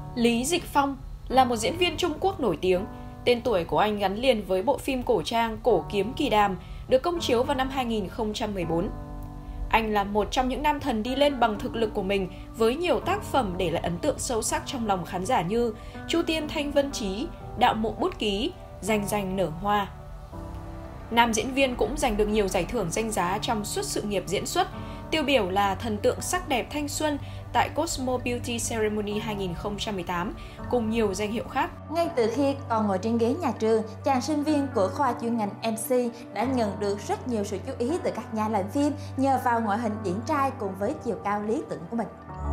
Lý Dịch Phong là một diễn viên Trung Quốc nổi tiếng. Tên tuổi của anh gắn liền với bộ phim cổ trang Cổ Kiếm Kỳ Đàm được công chiếu vào năm 2014. Anh là một trong những nam thần đi lên bằng thực lực của mình với nhiều tác phẩm để lại ấn tượng sâu sắc trong lòng khán giả như Chu Tiên Thanh Vân Chí, Đạo Mộ Bút Ký, Danh Danh Nở Hoa. Nam diễn viên cũng giành được nhiều giải thưởng danh giá trong suốt sự nghiệp diễn xuất, tiêu biểu là thần tượng sắc đẹp thanh xuân tại Cosmo Beauty Ceremony 2018 cùng nhiều danh hiệu khác. Ngay từ khi còn ngồi trên ghế nhà trường, chàng sinh viên của khoa chuyên ngành MC đã nhận được rất nhiều sự chú ý từ các nhà làm phim nhờ vào ngoại hình điển trai cùng với chiều cao lý tưởng của mình.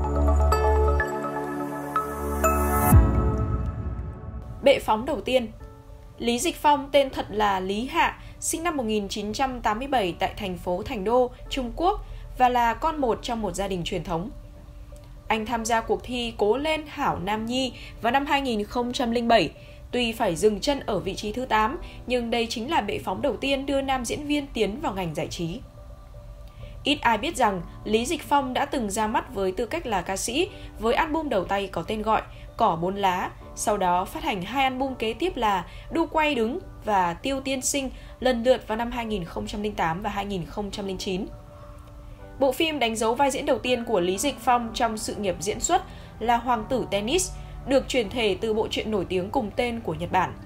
Bệ phóng đầu tiên. Lý Dịch Phong tên thật là Lý Hạ, sinh năm 1987 tại thành phố Thành Đô, Trung Quốc và là con một trong một gia đình truyền thống. Anh tham gia cuộc thi Cố Lên Hảo Nam Nhi vào năm 2007, tuy phải dừng chân ở vị trí thứ 8, nhưng đây chính là bệ phóng đầu tiên đưa nam diễn viên tiến vào ngành giải trí. Ít ai biết rằng Lý Dịch Phong đã từng ra mắt với tư cách là ca sĩ với album đầu tay có tên gọi Cỏ Bốn Lá, sau đó phát hành 2 album kế tiếp là Đu Quay Đứng và Tiêu Tiên Sinh lần lượt vào năm 2008 và 2009. Bộ phim đánh dấu vai diễn đầu tiên của Lý Dịch Phong trong sự nghiệp diễn xuất là Hoàng tử Tennis, được chuyển thể từ bộ truyện nổi tiếng cùng tên của Nhật Bản.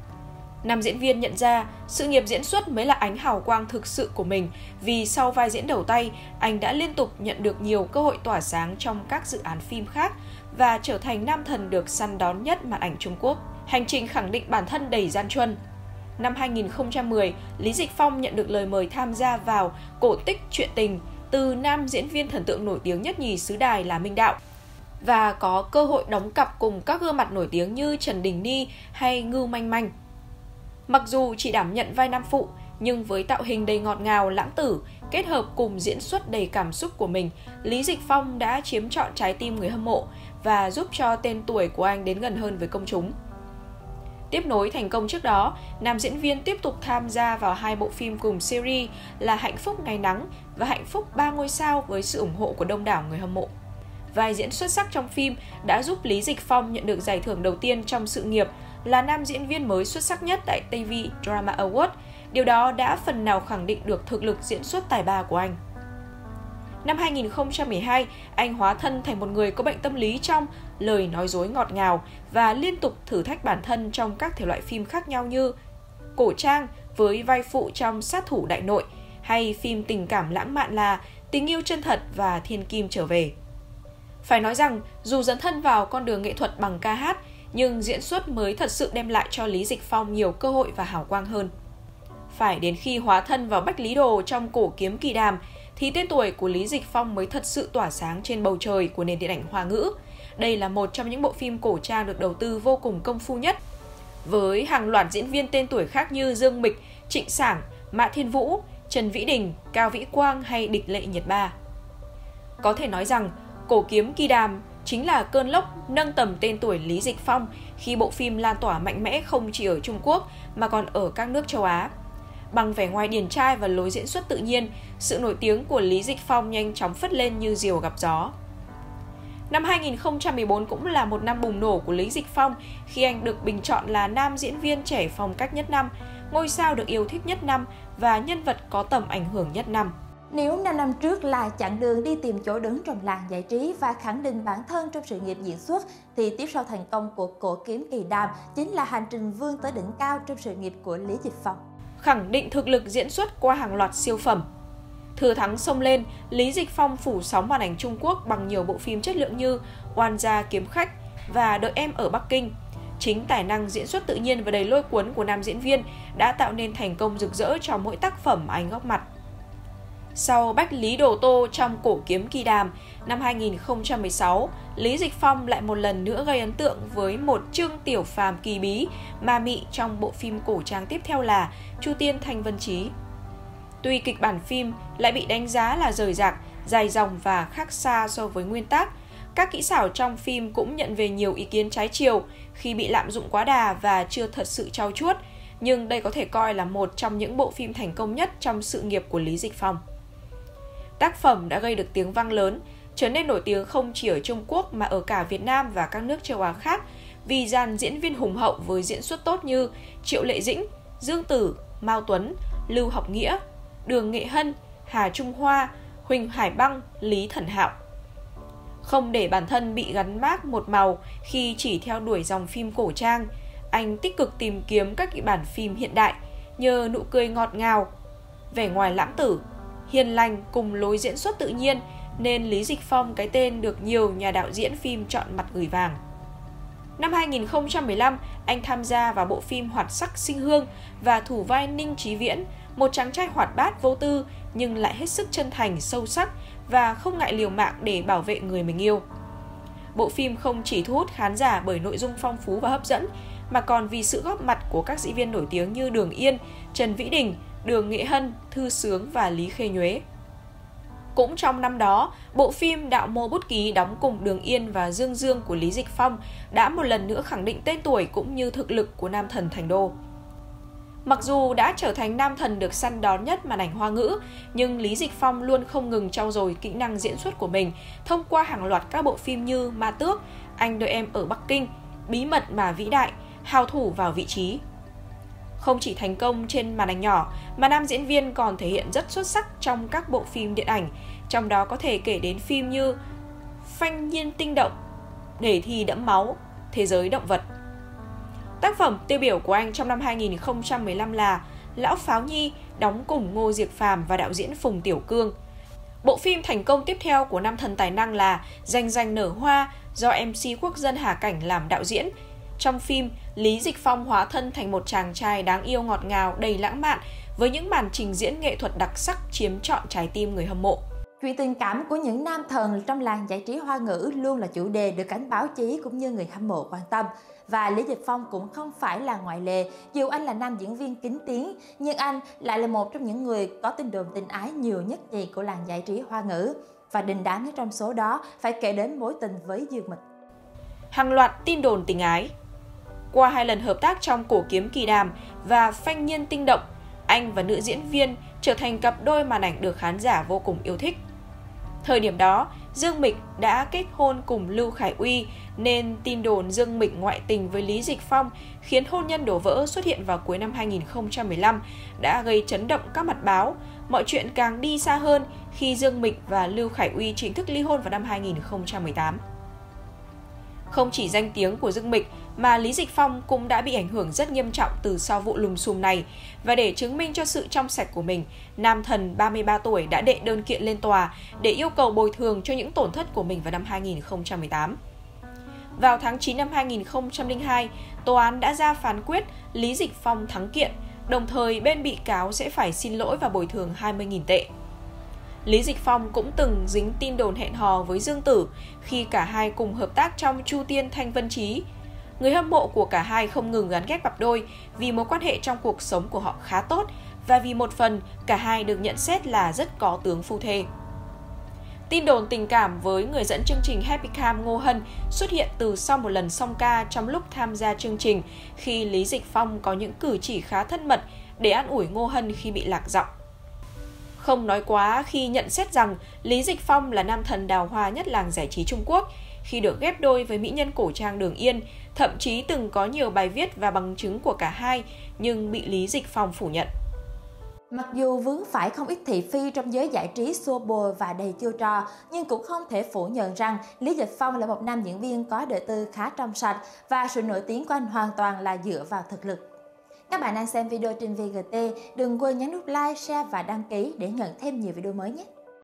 Nam diễn viên nhận ra sự nghiệp diễn xuất mới là ánh hào quang thực sự của mình vì sau vai diễn đầu tay, anh đã liên tục nhận được nhiều cơ hội tỏa sáng trong các dự án phim khác và trở thành nam thần được săn đón nhất màn ảnh Trung Quốc. Hành trình khẳng định bản thân đầy gian truân. Năm 2010, Lý Dịch Phong nhận được lời mời tham gia vào Cổ Tích Chuyện Tình từ nam diễn viên thần tượng nổi tiếng nhất nhì xứ Đài là Minh Đạo và có cơ hội đóng cặp cùng các gương mặt nổi tiếng như Trần Đình Ni hay Ngưu Manh Manh. Mặc dù chỉ đảm nhận vai nam phụ, nhưng với tạo hình đầy ngọt ngào, lãng tử, kết hợp cùng diễn xuất đầy cảm xúc của mình, Lý Dịch Phong đã chiếm trọn trái tim người hâm mộ và giúp cho tên tuổi của anh đến gần hơn với công chúng. Tiếp nối thành công trước đó, nam diễn viên tiếp tục tham gia vào 2 bộ phim cùng series là Hạnh Phúc Ngày Nắng và Hạnh Phúc 3 ngôi sao với sự ủng hộ của đông đảo người hâm mộ. Vai diễn xuất sắc trong phim đã giúp Lý Dịch Phong nhận được giải thưởng đầu tiên trong sự nghiệp là nam diễn viên mới xuất sắc nhất tại TV Drama Award. Điều đó đã phần nào khẳng định được thực lực diễn xuất tài ba của anh. Năm 2012, anh hóa thân thành một người có bệnh tâm lý trong lời nói dối ngọt ngào và liên tục thử thách bản thân trong các thể loại phim khác nhau như cổ trang với vai phụ trong Sát Thủ Đại Nội hay phim tình cảm lãng mạn là Tình Yêu Chân Thật và Thiên Kim Trở Về. Phải nói rằng, dù dấn thân vào con đường nghệ thuật bằng ca hát, nhưng diễn xuất mới thật sự đem lại cho Lý Dịch Phong nhiều cơ hội và hào quang hơn. Phải đến khi hóa thân vào Bách Lý Đồ trong Cổ Kiếm Kỳ Đàm, thì tên tuổi của Lý Dịch Phong mới thật sự tỏa sáng trên bầu trời của nền điện ảnh Hoa ngữ. Đây là một trong những bộ phim cổ trang được đầu tư vô cùng công phu nhất, với hàng loạt diễn viên tên tuổi khác như Dương Mịch, Trịnh Sảng, Mã Thiên Vũ, Trần Vĩ Đình, Cao Vĩ Quang hay Địch Lệ Nhiệt Ba. Có thể nói rằng, Cổ Kiếm Kỳ Đàm chính là cơn lốc nâng tầm tên tuổi Lý Dịch Phong khi bộ phim lan tỏa mạnh mẽ không chỉ ở Trung Quốc mà còn ở các nước châu Á. Bằng vẻ ngoài điển trai và lối diễn xuất tự nhiên, sự nổi tiếng của Lý Dịch Phong nhanh chóng phất lên như diều gặp gió. Năm 2014 cũng là một năm bùng nổ của Lý Dịch Phong khi anh được bình chọn là nam diễn viên trẻ phong cách nhất năm, ngôi sao được yêu thích nhất năm và nhân vật có tầm ảnh hưởng nhất năm. Nếu 5 năm trước là chặng đường đi tìm chỗ đứng trong làng giải trí và khẳng định bản thân trong sự nghiệp diễn xuất, thì tiếp sau thành công của Cổ Kiếm Kỳ Đàm chính là hành trình vươn tới đỉnh cao trong sự nghiệp của Lý Dịch Phong. Khẳng định thực lực diễn xuất qua hàng loạt siêu phẩm. Thừa thắng xông lên, Lý Dịch Phong phủ sóng màn ảnh Trung Quốc bằng nhiều bộ phim chất lượng như Oan Gia Kiếm Khách và Đợi Em Ở Bắc Kinh. Chính tài năng diễn xuất tự nhiên và đầy lôi cuốn của nam diễn viên đã tạo nên thành công rực rỡ cho mỗi tác phẩm mà anh góp mặt. Sau Bách Lý Đồ Tô trong Cổ Kiếm Kỳ Đàm, năm 2016, Lý Dịch Phong lại một lần nữa gây ấn tượng với một Trương Tiểu Phàm kỳ bí, ma mị trong bộ phim cổ trang tiếp theo là Chu Tiên Thanh Vân Chí. Tuy kịch bản phim lại bị đánh giá là rời rạc, dài dòng và khác xa so với nguyên tác, các kỹ xảo trong phim cũng nhận về nhiều ý kiến trái chiều khi bị lạm dụng quá đà và chưa thật sự trau chuốt, nhưng đây có thể coi là một trong những bộ phim thành công nhất trong sự nghiệp của Lý Dịch Phong. Tác phẩm đã gây được tiếng vang lớn, trở nên nổi tiếng không chỉ ở Trung Quốc mà ở cả Việt Nam và các nước châu Á khác vì dàn diễn viên hùng hậu với diễn xuất tốt như Triệu Lệ Dĩnh, Dương Tử, Mao Tuấn, Lưu Học Nghĩa, Đường Nghệ Hân, Hà Trung Hoa, Huỳnh Hải Băng, Lý Thần Hạo. Không để bản thân bị gắn mác một màu khi chỉ theo đuổi dòng phim cổ trang, anh tích cực tìm kiếm các kịch bản phim hiện đại nhờ nụ cười ngọt ngào, vẻ ngoài lãng tử, hiền lành cùng lối diễn xuất tự nhiên nên Lý Dịch Phong cái tên được nhiều nhà đạo diễn phim chọn mặt gửi vàng. Năm 2015, anh tham gia vào bộ phim Hoạt Sắc Sinh Hương và thủ vai Ninh Chí Viễn, một chàng trai hoạt bát vô tư nhưng lại hết sức chân thành, sâu sắc và không ngại liều mạng để bảo vệ người mình yêu. Bộ phim không chỉ thu hút khán giả bởi nội dung phong phú và hấp dẫn, mà còn vì sự góp mặt của các diễn viên nổi tiếng như Đường Yên, Trần Vĩ Đình, Đường Nghệ Hân, Thư Sướng và Lý Khê Nhuế. Cũng trong năm đó, bộ phim Đạo Mô Bút Ký đóng cùng Đường Yên và Dương Dương của Lý Dịch Phong đã một lần nữa khẳng định tên tuổi cũng như thực lực của nam thần Thành Đô. Mặc dù đã trở thành nam thần được săn đón nhất màn ảnh Hoa ngữ, nhưng Lý Dịch Phong luôn không ngừng trau dồi kỹ năng diễn xuất của mình thông qua hàng loạt các bộ phim như Ma Tước, Anh Đợi Em Ở Bắc Kinh, Bí Mật Mà Vĩ Đại, Hào Thủ Vào Vị Trí. Không chỉ thành công trên màn ảnh nhỏ, mà nam diễn viên còn thể hiện rất xuất sắc trong các bộ phim điện ảnh, trong đó có thể kể đến phim như Phanh Nhiên Tinh Động, Để Thì Đẫm Máu, Thế Giới Động Vật. Tác phẩm tiêu biểu của anh trong năm 2015 là Lão Pháo Nhi, đóng cùng Ngô Diệc Phàm và đạo diễn Phùng Tiểu Cương. Bộ phim thành công tiếp theo của nam thần tài năng là Danh Danh Nở Hoa do MC Quốc dân Hà Cảnh làm đạo diễn. Trong phim, Lý Dịch Phong hóa thân thành một chàng trai đáng yêu ngọt ngào, đầy lãng mạn với những màn trình diễn nghệ thuật đặc sắc chiếm trọn trái tim người hâm mộ. Chuyện tình cảm của những nam thần trong làng giải trí Hoa ngữ luôn là chủ đề được cánh báo chí cũng như người hâm mộ quan tâm. Và Lý Dịch Phong cũng không phải là ngoại lệ, dù anh là nam diễn viên kính tiếng, nhưng anh lại là một trong những người có tin đồn tình ái nhiều nhất nhì của làng giải trí Hoa ngữ. Và đình đám nhất trong số đó phải kể đến mối tình với Dương Mịch. Hàng loạt tin đồn tình ái. Qua 2 lần hợp tác trong Cổ Kiếm Kỳ Đàm và Phanh Nhiên Tinh Động, anh và nữ diễn viên trở thành cặp đôi màn ảnh được khán giả vô cùng yêu thích. Thời điểm đó, Dương Mịch đã kết hôn cùng Lưu Khải Uy nên tin đồn Dương Mịch ngoại tình với Lý Dịch Phong khiến hôn nhân đổ vỡ xuất hiện vào cuối năm 2015 đã gây chấn động các mặt báo. Mọi chuyện càng đi xa hơn khi Dương Mịch và Lưu Khải Uy chính thức ly hôn vào năm 2018. Không chỉ danh tiếng của Dương Mịch mà Lý Dịch Phong cũng đã bị ảnh hưởng rất nghiêm trọng từ sau vụ lùm xùm này. Và để chứng minh cho sự trong sạch của mình, nam thần 33 tuổi đã đệ đơn kiện lên tòa để yêu cầu bồi thường cho những tổn thất của mình vào năm 2018. Vào tháng 9 năm 2002, tòa án đã ra phán quyết Lý Dịch Phong thắng kiện, đồng thời bên bị cáo sẽ phải xin lỗi và bồi thường 20.000 tệ. Lý Dịch Phong cũng từng dính tin đồn hẹn hò với Dương Tử khi cả hai cùng hợp tác trong Chu Tiên Thanh Vân Trí. Người hâm mộ của cả hai không ngừng gắn ghép cặp đôi vì mối quan hệ trong cuộc sống của họ khá tốt và vì một phần cả hai được nhận xét là rất có tướng phu thê. Tin đồn tình cảm với người dẫn chương trình Happy Cam Ngô Hân xuất hiện từ sau một lần song ca trong lúc tham gia chương trình khi Lý Dịch Phong có những cử chỉ khá thân mật để an ủi Ngô Hân khi bị lạc giọng. Không nói quá khi nhận xét rằng Lý Dịch Phong là nam thần đào hoa nhất làng giải trí Trung Quốc khi được ghép đôi với mỹ nhân cổ trang Đường Yên, thậm chí từng có nhiều bài viết và bằng chứng của cả hai nhưng bị Lý Dịch Phong phủ nhận. Mặc dù vướng phải không ít thị phi trong giới giải trí xô bồ và đầy chiêu trò, nhưng cũng không thể phủ nhận rằng Lý Dịch Phong là một nam diễn viên có đời tư khá trong sạch và sự nổi tiếng của anh hoàn toàn là dựa vào thực lực. Các bạn đang xem video trên VGT, đừng quên nhấn nút like, share và đăng ký để nhận thêm nhiều video mới nhé!